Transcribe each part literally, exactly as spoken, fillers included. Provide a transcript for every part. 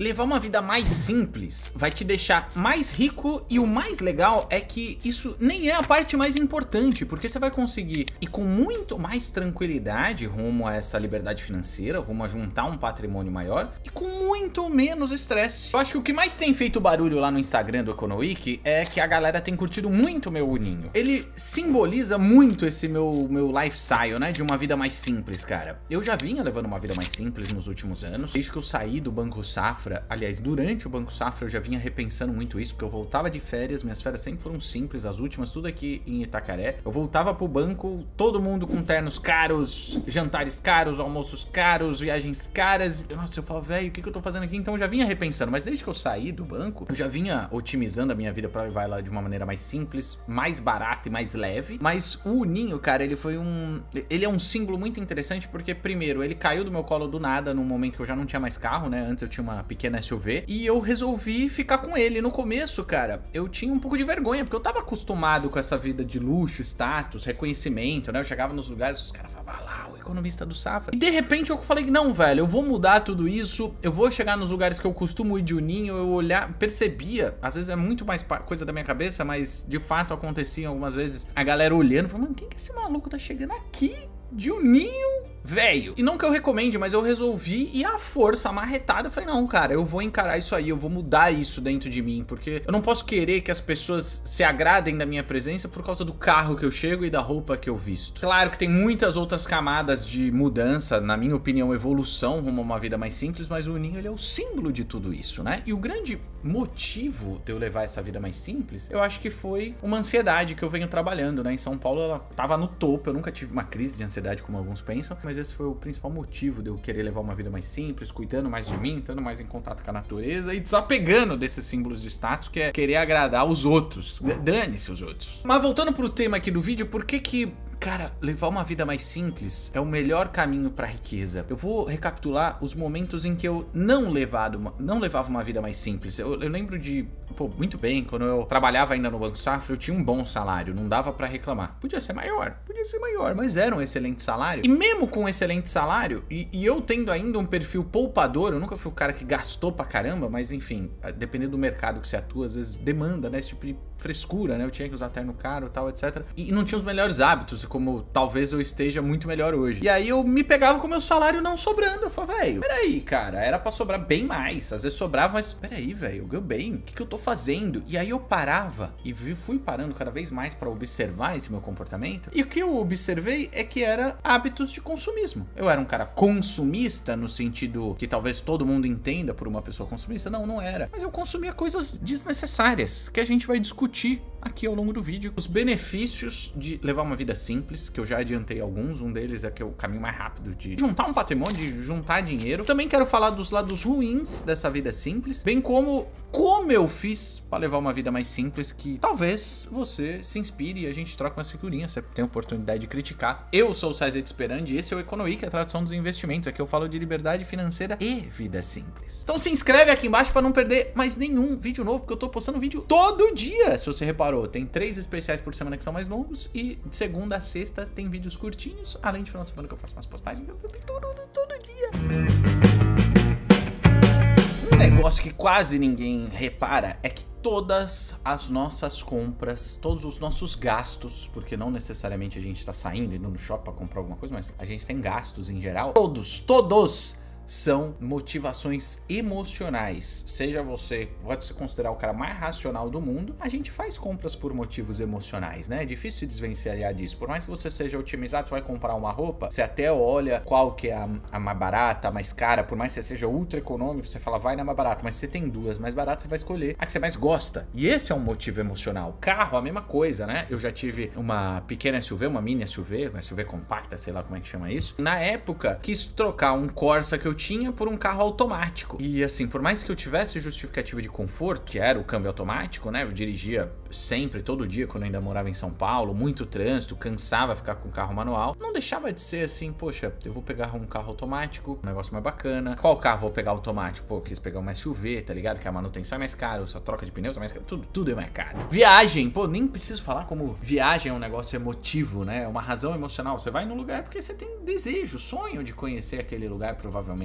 Levar uma vida mais simples vai te deixar mais rico e o mais legal é que isso nem é a parte mais importante, porque você vai conseguir ir com muito mais tranquilidade rumo a essa liberdade financeira, rumo a juntar um patrimônio maior e com muito menos estresse. Eu acho que o que mais tem feito barulho lá no Instagram do Econoweek é que a galera tem curtido muito meu Uninho. Ele simboliza muito esse meu, meu lifestyle, né, de uma vida mais simples, cara. Eu já vinha levando uma vida mais simples nos últimos anos, desde que eu saí do Banco Safra. Aliás, durante o Banco Safra eu já vinha repensando muito isso, porque eu voltava de férias, minhas férias sempre foram simples, as últimas tudo aqui em Itacaré. Eu voltava pro banco, todo mundo com ternos caros, jantares caros, almoços caros, viagens caras. Nossa, eu falo, velho, o que, que eu tô fazendo aqui? Então eu já vinha repensando, mas desde que eu saí do banco, eu já vinha otimizando a minha vida pra levar ela de uma maneira mais simples, mais barata e mais leve. Mas o Uninho, cara, ele foi um... Ele é um símbolo muito interessante, porque primeiro, ele caiu do meu colo do nada, num momento que eu já não tinha mais carro, né? Antes eu tinha uma pequena S U V, e eu resolvi ficar com ele. No começo, cara, eu tinha um pouco de vergonha, porque eu tava acostumado com essa vida de luxo, status, reconhecimento, né? Eu chegava nos lugares, os caras falavam, ah lá, o economista do Safra. E de repente eu falei, não, velho, eu vou mudar tudo isso, eu vou chegar nos lugares que eu costumo ir de Uninho, eu olhar, percebia, às vezes é muito mais coisa da minha cabeça, mas de fato acontecia algumas vezes, a galera olhando, falando, mano, quem que esse maluco tá chegando aqui de Uninho? Velho. E não que eu recomende, mas eu resolvi ir à força, amarretada. Eu falei, não, cara, eu vou encarar isso aí, eu vou mudar isso dentro de mim, porque eu não posso querer que as pessoas se agradem da minha presença por causa do carro que eu chego e da roupa que eu visto. Claro que tem muitas outras camadas de mudança, na minha opinião, evolução rumo a uma vida mais simples, mas o Uninho, ele é o símbolo de tudo isso, né? E o grande motivo de eu levar essa vida mais simples, eu acho que foi uma ansiedade que eu venho trabalhando, né? Em São Paulo, ela tava no topo, eu nunca tive uma crise de ansiedade como alguns pensam, mas esse foi o principal motivo de eu querer levar uma vida mais simples, cuidando mais de mim, estando mais em contato com a natureza e desapegando desses símbolos de status, que é querer agradar os outros. Dane-se os outros. Mas voltando pro tema aqui do vídeo, por que que... Cara, levar uma vida mais simples é o melhor caminho pra riqueza. Eu vou recapitular os momentos em que eu não, levado uma, não levava uma vida mais simples. Eu, eu lembro de, pô, muito bem, quando eu trabalhava ainda no Banco Safra, eu tinha um bom salário, não dava pra reclamar. Podia ser maior, podia ser maior, mas era um excelente salário. E mesmo com um excelente salário, e, e eu tendo ainda um perfil poupador, eu nunca fui o cara que gastou pra caramba, mas enfim, dependendo do mercado que você atua, às vezes demanda, né, esse tipo de frescura, né? Eu tinha que usar terno caro e tal, etcétera. E não tinha os melhores hábitos, como talvez eu esteja muito melhor hoje. E aí eu me pegava com o meu salário não sobrando. Eu falava, velho, peraí, cara, era pra sobrar bem mais. Às vezes sobrava, mas peraí, velho, eu ganho bem. O que que eu tô fazendo? E aí eu parava e fui parando cada vez mais pra observar esse meu comportamento. E o que eu observei é que era hábitos de consumismo. Eu era um cara consumista no sentido que talvez todo mundo entenda por uma pessoa consumista. Não, não era. Mas eu consumia coisas desnecessárias que a gente vai discutir aqui ao longo do vídeo. Os benefícios de levar uma vida simples, que eu já adiantei alguns, um deles é que é o caminho mais rápido de juntar um patrimônio, de juntar dinheiro. Também quero falar dos lados ruins dessa vida simples, bem como como eu fiz para levar uma vida mais simples, que talvez você se inspire e a gente troca umas figurinhas, você tem a oportunidade de criticar. Eu sou o César Esperandi e esse é o Econoweek, a tradução dos investimentos. Aqui eu falo de liberdade financeira e vida simples. Então se inscreve aqui embaixo para não perder mais nenhum vídeo novo, porque eu tô postando vídeo todo dia, se você reparou. Tem três especiais por semana que são mais longos e de segunda a sexta tem vídeos curtinhos, além de final de semana que eu faço umas postagens todo, todo dia. Um negócio que quase ninguém repara é que todas as nossas compras, todos os nossos gastos, porque não necessariamente a gente tá saindo, indo no shopping pra comprar alguma coisa, mas a gente tem gastos em geral, todos, todos são motivações emocionais. Seja você, pode se considerar o cara mais racional do mundo, a gente faz compras por motivos emocionais, né? É difícil se desvencilhar disso. Por mais que você seja otimizado, você vai comprar uma roupa, você até olha qual que é a, a mais barata, a mais cara, por mais que você seja ultra econômico, você fala, vai na mais barata, mas se você tem duas mais baratas, você vai escolher a que você mais gosta. E esse é um motivo emocional. Carro, a mesma coisa, né? Eu já tive uma pequena S U V, uma mini S U V, uma S U V compacta, sei lá como é que chama isso. Na época, quis trocar um Corsa que eu tinha por um carro automático. E assim, por mais que eu tivesse justificativa de conforto, que era o câmbio automático, né? Eu dirigia sempre, todo dia, quando eu ainda morava em São Paulo, muito trânsito, cansava ficar com o carro manual. Não deixava de ser assim, poxa, eu vou pegar um carro automático, um negócio mais bacana. Qual carro vou pegar automático? Pô, quis pegar uma S U V, tá ligado? Que a manutenção é mais cara, a troca de pneus é mais cara, tudo, tudo é mais caro. Viagem, pô, nem preciso falar como viagem é um negócio emotivo, né? É uma razão emocional. Você vai num lugar porque você tem desejo, sonho de conhecer aquele lugar, provavelmente.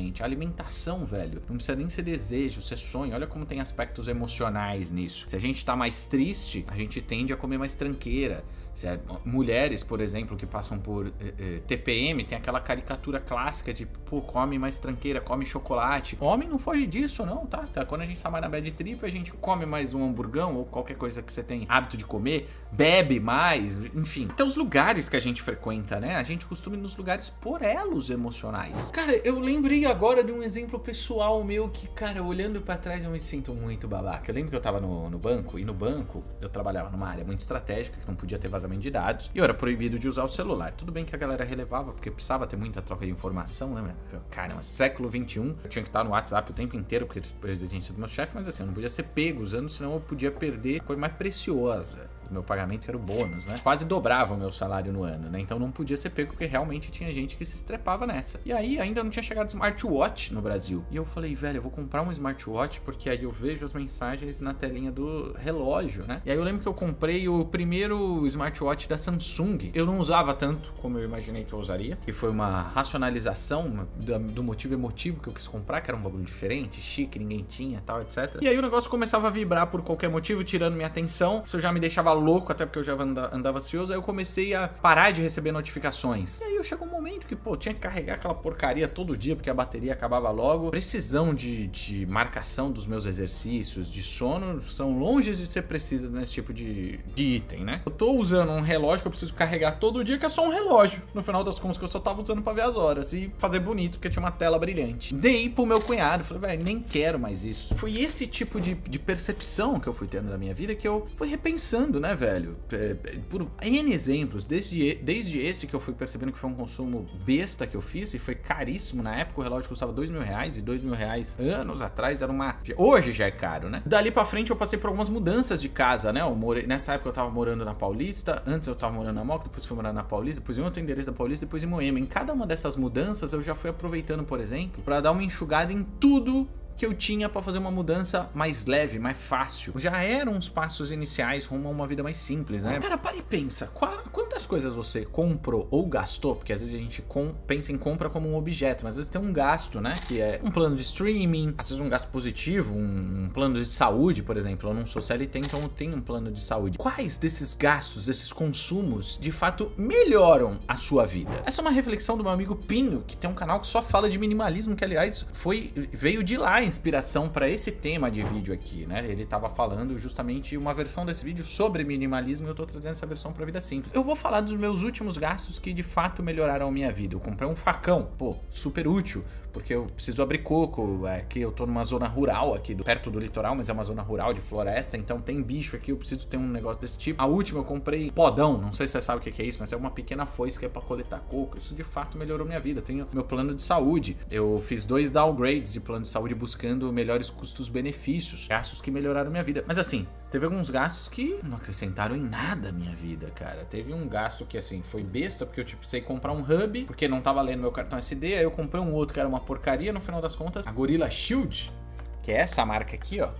gente. A alimentação, velho, não precisa nem ser desejo, ser sonho. Olha como tem aspectos emocionais nisso. Se a gente tá mais triste, a gente tende a comer mais tranqueira. Se é, mulheres, por exemplo, que passam por eh, eh, T P M, tem aquela caricatura clássica de, pô, come mais tranqueira, come chocolate. Homem não foge disso, não, tá? tá? Quando a gente tá mais na bad trip, a gente come mais um hamburgão ou qualquer coisa que você tem hábito de comer, bebe mais, enfim. Então, os lugares que a gente frequenta, né? A gente costuma ir nos lugares por elos emocionais. Cara, eu lembrei agora de um exemplo pessoal meu que, cara, olhando pra trás eu me sinto muito babaca. Eu lembro que eu tava no, no banco, e no banco eu trabalhava numa área muito estratégica, que não podia ter vazamento de dados, e eu era proibido de usar o celular. Tudo bem que a galera relevava, porque precisava ter muita troca de informação, né? Caramba, século vinte e um, eu tinha que estar no WhatsApp o tempo inteiro, porque era exigência do meu chefe, mas assim, eu não podia ser pego usando, senão eu podia perder a coisa mais preciosa. O meu pagamento era o bônus, né? Quase dobrava o meu salário no ano, né? Então não podia ser pego, porque realmente tinha gente que se estrepava nessa. E aí ainda não tinha chegado smartwatch no Brasil. E eu falei, velho, eu vou comprar um smartwatch, porque aí eu vejo as mensagens na telinha do relógio, né? E aí eu lembro que eu comprei o primeiro smartwatch da Samsung. Eu não usava tanto como eu imaginei que eu usaria, que foi uma racionalização do motivo emotivo que eu quis comprar, que era um bagulho diferente, chique, ninguém tinha, tal, etcétera. E aí o negócio começava a vibrar por qualquer motivo, tirando minha atenção. Isso já me deixava louco, até porque eu já andava, andava ansioso. Aí eu comecei a parar de receber notificações. E aí eu chegou um momento que, pô, tinha que carregar aquela porcaria todo dia, porque a bateria acabava logo. Precisão de, de marcação dos meus exercícios, de sono, são longe de ser precisas nesse tipo de, de item, né? Eu tô usando um relógio que eu preciso carregar todo dia, que é só um relógio. No final das contas, que eu só tava usando pra ver as horas e fazer bonito, porque tinha uma tela brilhante. Dei pro meu cunhado, falei, velho, nem quero mais isso. Foi esse tipo de, de percepção que eu fui tendo na minha vida, que eu fui repensando, né, velho? Por N exemplos, desde, desde esse que eu fui percebendo que foi um consumo besta que eu fiz, e foi caríssimo. Na época o relógio custava dois mil reais, e dois mil reais anos atrás era uma... Hoje já é caro, né? Dali pra frente eu passei por algumas mudanças de casa, né? Eu morei... Nessa época eu tava morando na Paulista, antes eu tava morando na Moca, depois fui morar na Paulista, depois em outro endereço da Paulista, depois em Moema. Em cada uma dessas mudanças eu já fui aproveitando, por exemplo, pra dar uma enxugada em tudo que eu tinha pra fazer uma mudança mais leve, mais fácil. Já eram uns passos iniciais rumo a uma vida mais simples, né? Cara, para e pensa, qual, quantas coisas você comprou ou gastou, porque às vezes a gente com, pensa em compra como um objeto, mas às vezes tem um gasto, né? Que é um plano de streaming, às vezes um gasto positivo, um, um plano de saúde, por exemplo. Eu não sou C L T, então eu tenho um plano de saúde. Quais desses gastos, desses consumos, de fato melhoram a sua vida? Essa é uma reflexão do meu amigo Pinho, que tem um canal que só fala de minimalismo, que aliás foi, veio de lá inspiração para esse tema de vídeo aqui, né? Ele tava falando justamente uma versão desse vídeo sobre minimalismo, e eu tô trazendo essa versão para vida simples. Eu vou falar dos meus últimos gastos que de fato melhoraram a minha vida. Eu comprei um facão, pô, super útil, porque eu preciso abrir coco. Aqui eu tô numa zona rural aqui, do, perto do litoral, mas é uma zona rural de floresta, então tem bicho aqui, eu preciso ter um negócio desse tipo. A última eu comprei podão, não sei se você sabe o que é isso, mas é uma pequena foice que é pra coletar coco. Isso de fato melhorou minha vida. Tenho meu plano de saúde. Eu fiz dois downgrades de plano de saúde buscando melhores custos-benefícios, gastos que melhoraram minha vida. Mas assim, teve alguns gastos que não acrescentaram em nada a minha vida, cara. Teve um gasto que assim, foi besta, porque eu tipo, precisei comprar um hub, porque não tava lendo meu cartão S D, aí eu comprei um outro que era uma porcaria. No final das contas, a Gorilla Shield, que é essa marca aqui, ó,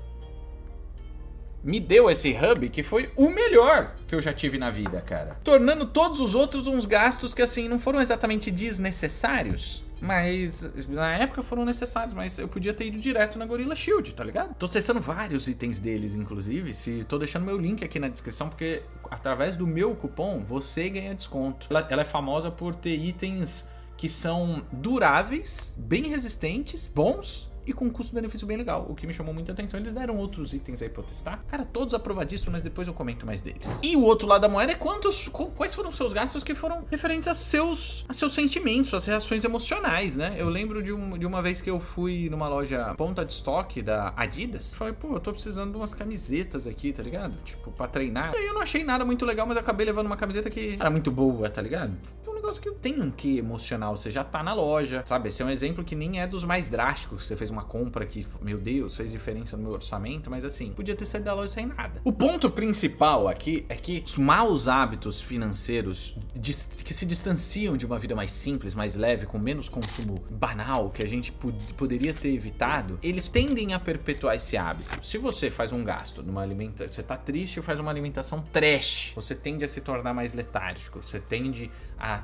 me deu esse hub que foi o melhor que eu já tive na vida, cara. Tornando todos os outros uns gastos que, assim, não foram exatamente desnecessários, mas na época foram necessários, mas eu podia ter ido direto na Gorilla Shield, tá ligado? Tô testando vários itens deles, inclusive, se tô deixando meu link aqui na descrição, porque através do meu cupom você ganha desconto. Ela, ela é famosa por ter itens que são duráveis, bem resistentes, bons e com um custo-benefício bem legal, o que me chamou muita atenção. Eles deram outros itens aí pra eu testar. Cara, todos aprovadíssimos, mas depois eu comento mais deles. E o outro lado da moeda é quantos, quais foram os seus gastos que foram referentes a seus, a seus sentimentos, às reações emocionais, né? Eu lembro de, um, de uma vez que eu fui numa loja ponta de estoque da Adidas. Falei, pô, eu tô precisando de umas camisetas aqui, tá ligado? Tipo, pra treinar. E aí eu não achei nada muito legal, mas eu acabei levando uma camiseta que era muito boa, tá ligado? Um negócio que tem um quê emocional. Você já tá na loja, sabe? Esse é um exemplo que nem é dos mais drásticos. Você fez uma compra que, meu Deus, fez diferença no meu orçamento, mas assim, podia ter saído da loja sem nada. O ponto principal aqui é que os maus hábitos financeiros que se distanciam de uma vida mais simples, mais leve, com menos consumo banal, que a gente poderia ter evitado, eles tendem a perpetuar esse hábito. Se você faz um gasto numa alimentação, você tá triste e faz uma alimentação trash, você tende a se tornar mais letárgico, você tende a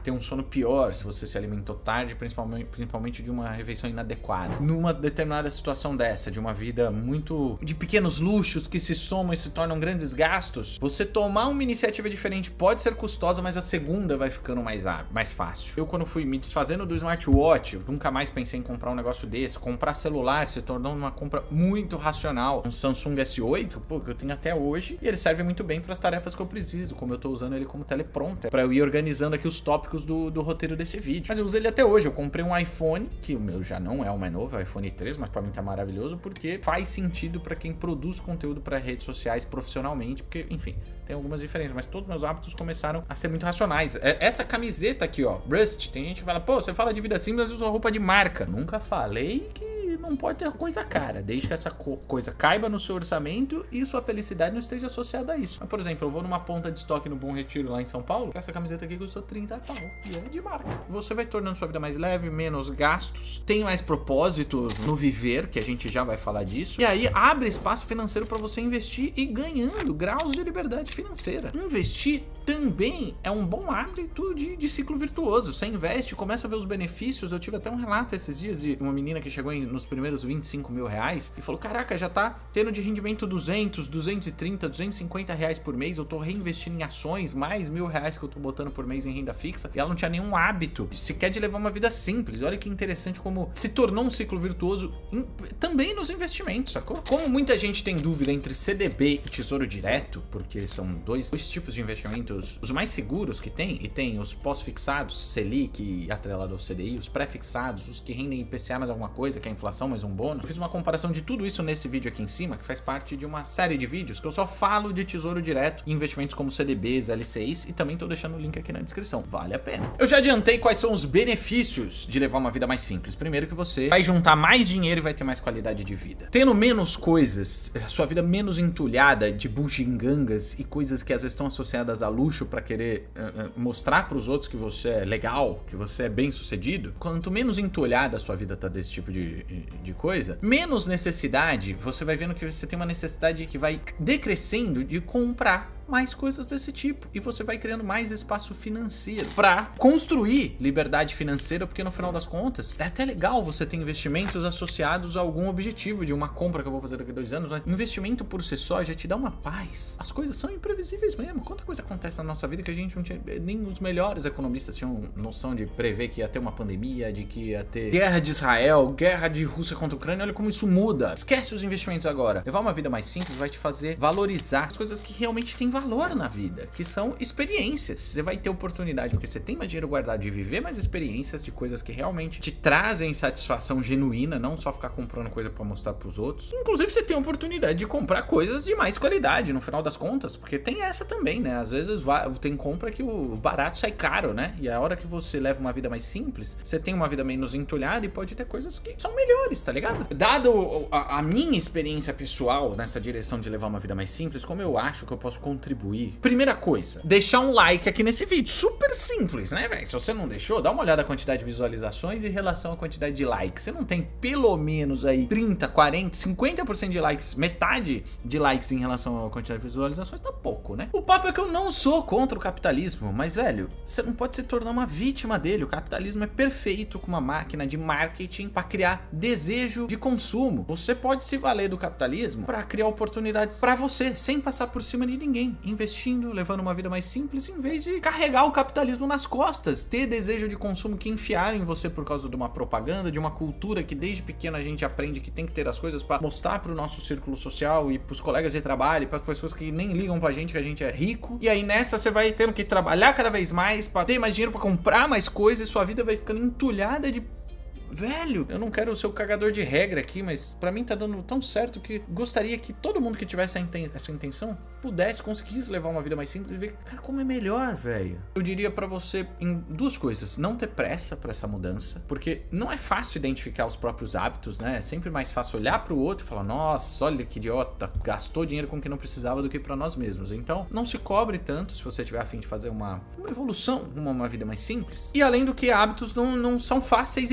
ter um sono pior se você se alimentou tarde, principalmente, principalmente de uma refeição inadequada. Numa determinada situação dessa, de uma vida muito de pequenos luxos que se somam e se tornam grandes gastos, você tomar uma iniciativa diferente pode ser custosa, mas a segunda vai ficando mais, mais fácil. Eu, quando fui me desfazendo do smartwatch, eu nunca mais pensei em comprar um negócio desse. Comprar celular se tornou uma compra muito racional. Um Samsung S oito, pô, que eu tenho até hoje, e ele serve muito bem para as tarefas que eu preciso, como eu tô usando ele como teleprompter, para eu ir organizando aqui os tópicos do, do roteiro desse vídeo. Mas eu uso ele até hoje. Eu comprei um iPhone, que o meu já não é o mais novo, é o iPhone três, mas para mim tá maravilhoso, porque faz sentido para quem produz conteúdo para redes sociais profissionalmente, porque, enfim, tem algumas diferenças, mas todos os meus hábitos começaram a ser muito racionais. Essa camiseta aqui, ó, Rust, tem gente que fala, pô, você fala de vida simples, mas usa roupa de marca. Nunca falei que não pode ter coisa cara, desde que essa co coisa caiba no seu orçamento e sua felicidade não esteja associada a isso. Mas, por exemplo, eu vou numa ponta de estoque no Bom Retiro lá em São Paulo, essa camiseta aqui custou trinta pau, e é de marca. Você vai tornando sua vida mais leve, menos gastos, tem mais propósitos no viver, que a gente já vai falar disso, e aí abre espaço financeiro para você investir e ganhando graus de liberdade financeira. Investir também é um bom hábito de, de ciclo virtuoso. Você investe, começa a ver os benefícios. Eu tive até um relato esses dias de uma menina que chegou em, nos primeiros vinte e cinco mil reais e falou, caraca, já tá tendo de rendimento duzentos, duzentos e trinta, duzentos e cinquenta reais por mês, eu tô reinvestindo em ações, mais mil reais que eu tô botando por mês em renda fixa, e ela não tinha nenhum hábito sequer de levar uma vida simples. Olha que interessante como se tornou um ciclo virtuoso em, também nos investimentos, sacou? Como muita gente tem dúvida entre C D B e Tesouro Direto, porque são dois, dois tipos de investimentos os mais seguros que tem, e tem os pós-fixados, Selic atrelado ao C D I, os pré-fixados, os que rendem I P C A mais alguma coisa, que é a inflação mais um bônus. Eu fiz uma comparação de tudo isso nesse vídeo aqui em cima, que faz parte de uma série de vídeos que eu só falo de Tesouro Direto, investimentos como C D Bs, L C Is, e também tô deixando o link aqui na descrição, vale a pena. Eu já adiantei quais são os benefícios de levar uma vida mais simples. Primeiro que você vai juntar mais dinheiro e vai ter mais qualidade de vida. Tendo menos coisas, sua vida menos entulhada de bugigangas e coisas que às vezes estão associadas a luxo para querer uh, mostrar para os outros que você é legal, que você é bem sucedido. Quanto menos entulhada a sua vida tá desse tipo de, de coisa, menos necessidade, você vai vendo que você tem uma necessidade que vai decrescendo de comprar mais coisas desse tipo, e você vai criando mais espaço financeiro para construir liberdade financeira, porque no final das contas é até legal você ter investimentos associados a algum objetivo de uma compra que eu vou fazer daqui a dois anos, mas investimento por si só já te dá uma paz. As coisas são imprevisíveis mesmo. Quanta coisa acontece na nossa vida que a gente não tinha, nem os melhores economistas tinham noção de prever que ia ter uma pandemia, de que ia ter guerra de Israel, guerra de Rússia contra a Ucrânia. Olha como isso muda. Esquece os investimentos agora. Levar uma vida mais simples vai te fazer valorizar as coisas que realmente têm valor na vida, que são experiências. Você vai ter oportunidade, porque você tem mais dinheiro guardado, de viver mais experiências de coisas que realmente te trazem satisfação genuína, não só ficar comprando coisa para mostrar para os outros. Inclusive, você tem a oportunidade de comprar coisas de mais qualidade, no final das contas, porque tem essa também, né? Às vezes tem compra que o barato sai caro, né? E a hora que você leva uma vida mais simples, você tem uma vida menos entulhada e pode ter coisas que são melhores, tá ligado? Dado a, a minha experiência pessoal nessa direção de levar uma vida mais simples, como eu acho que eu posso contribuir? Primeira coisa, deixar um like aqui nesse vídeo. Super simples, né, velho? Se você não deixou, dá uma olhada na quantidade de visualizações em relação à quantidade de likes. Você não tem pelo menos aí trinta, quarenta, cinquenta por cento de likes, metade de likes em relação à quantidade de visualizações, tá pouco, né? O papo é que eu não sou contra o capitalismo, mas, velho, você não pode se tornar uma vítima dele. O capitalismo é perfeito com uma máquina de marketing para criar desejo de consumo. Você pode se valer do capitalismo para criar oportunidades para você, sem passar por cima de ninguém, investindo, levando uma vida mais simples, em vez de carregar o capitalismo nas costas, ter desejo de consumo que enfiaram em você por causa de uma propaganda, de uma cultura que desde pequeno a gente aprende que tem que ter as coisas para mostrar para o nosso círculo social e para os colegas de trabalho, para as pessoas que nem ligam pra gente que a gente é rico. E aí nessa você vai tendo que trabalhar cada vez mais para ter mais dinheiro para comprar mais coisas, e sua vida vai ficando entulhada de... Velho, eu não quero ser o cagador de regra aqui, mas pra mim tá dando tão certo que gostaria que todo mundo que tivesse essa intenção pudesse, conseguisse levar uma vida mais simples e ver, cara, como é melhor, velho. Eu diria pra você em duas coisas: não ter pressa pra essa mudança, porque não é fácil identificar os próprios hábitos, né? É sempre mais fácil olhar pro outro e falar, nossa, olha que idiota, gastou dinheiro com o que não precisava, do que pra nós mesmos. Então, não se cobre tanto se você tiver a fim de fazer uma, uma evolução, uma, uma vida mais simples. E além do que, hábitos não, não são fáceis e rápidos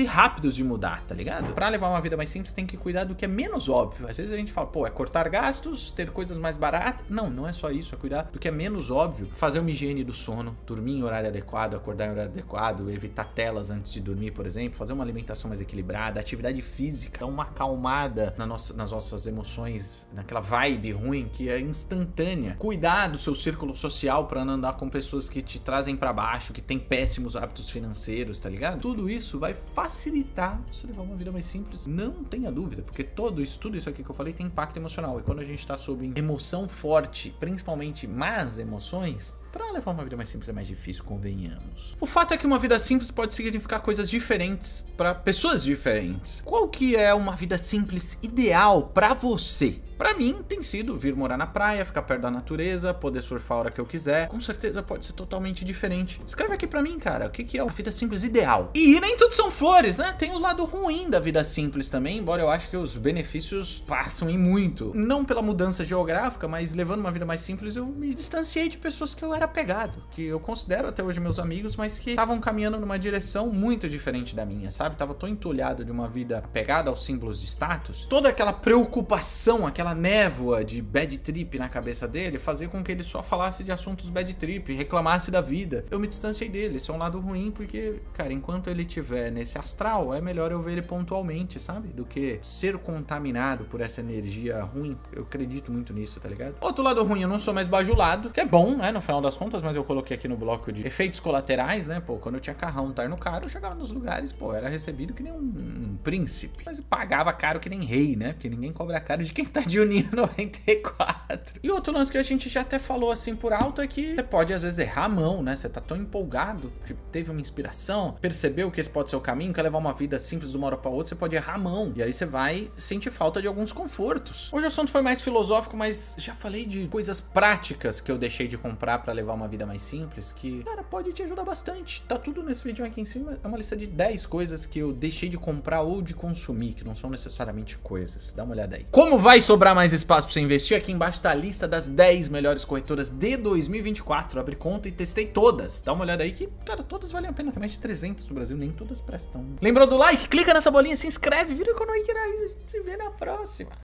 rápidos de mudar, tá ligado? Pra levar uma vida mais simples, tem que cuidar do que é menos óbvio. Às vezes a gente fala, pô, é cortar gastos, ter coisas mais baratas. Não, não é só isso, é cuidar do que é menos óbvio. Fazer uma higiene do sono, dormir em horário adequado, acordar em horário adequado, evitar telas antes de dormir, por exemplo, fazer uma alimentação mais equilibrada, atividade física, dar uma acalmada na nossa, nas nossas emoções, naquela vibe ruim que é instantânea. Cuidar do seu círculo social pra não andar com pessoas que te trazem pra baixo, que tem péssimos hábitos financeiros, tá ligado? Tudo isso vai facilitar você levar uma vida mais simples, não tenha dúvida, porque todo isso, tudo isso aqui que eu falei tem impacto emocional, e quando a gente tá sob emoção forte, principalmente más emoções, pra levar uma vida mais simples é mais difícil, convenhamos. O fato é que uma vida simples pode significar coisas diferentes pra pessoas diferentes. Qual que é uma vida simples ideal pra você? Pra mim tem sido vir morar na praia, ficar perto da natureza, poder surfar a hora que eu quiser. Com certeza pode ser totalmente diferente. Escreve aqui pra mim, cara, o que que é uma vida simples ideal? E nem tudo são flores, né? Tem o lado ruim da vida simples também, embora eu acho que os benefícios passam em muito. Não pela mudança geográfica, mas levando uma vida mais simples, eu me distanciei de pessoas que eu era apegado, que eu considero até hoje meus amigos, mas que estavam caminhando numa direção muito diferente da minha, sabe? Tava tão entulhado de uma vida apegada aos símbolos de status, toda aquela preocupação, aquela névoa de bad trip na cabeça dele, fazia com que ele só falasse de assuntos bad trip, reclamasse da vida. Eu me distanciei dele, isso é um lado ruim, porque, cara, enquanto ele estiver nesse astral, é melhor eu ver ele pontualmente, sabe? Do que ser contaminado por essa energia ruim. Eu acredito muito nisso, tá ligado? Outro lado ruim, eu não sou mais bajulado, que é bom, né, no final das contas, mas eu coloquei aqui no bloco de efeitos colaterais, né, pô, quando eu tinha carrão, terno caro, eu chegava nos lugares, pô, era recebido que nem um, um príncipe, mas eu pagava caro que nem rei, né, porque ninguém cobra caro de quem tá de Uninho noventa e quatro. E outro lance que a gente já até falou assim por alto é que você pode às vezes errar a mão, né, você tá tão empolgado, que teve uma inspiração, percebeu que esse pode ser o caminho, quer levar uma vida simples de uma hora pra outra, você pode errar a mão, e aí você vai sentir falta de alguns confortos. Hoje o assunto foi mais filosófico, mas já falei de coisas práticas que eu deixei de comprar pra levar uma vida mais simples, que, cara, pode te ajudar bastante. Tá tudo nesse vídeo aqui em cima, é uma lista de dez coisas que eu deixei de comprar ou de consumir, que não são necessariamente coisas. Dá uma olhada aí. Como vai sobrar mais espaço pra você investir? Aqui embaixo tá a lista das dez melhores corretoras de dois mil e vinte e quatro. Abri conta e testei todas. Dá uma olhada aí que, cara, todas valem a pena. Tem mais de trezentas do Brasil, nem todas prestam. Lembrou do like? Clica nessa bolinha, se inscreve, vira o canal aí, a gente se vê na próxima.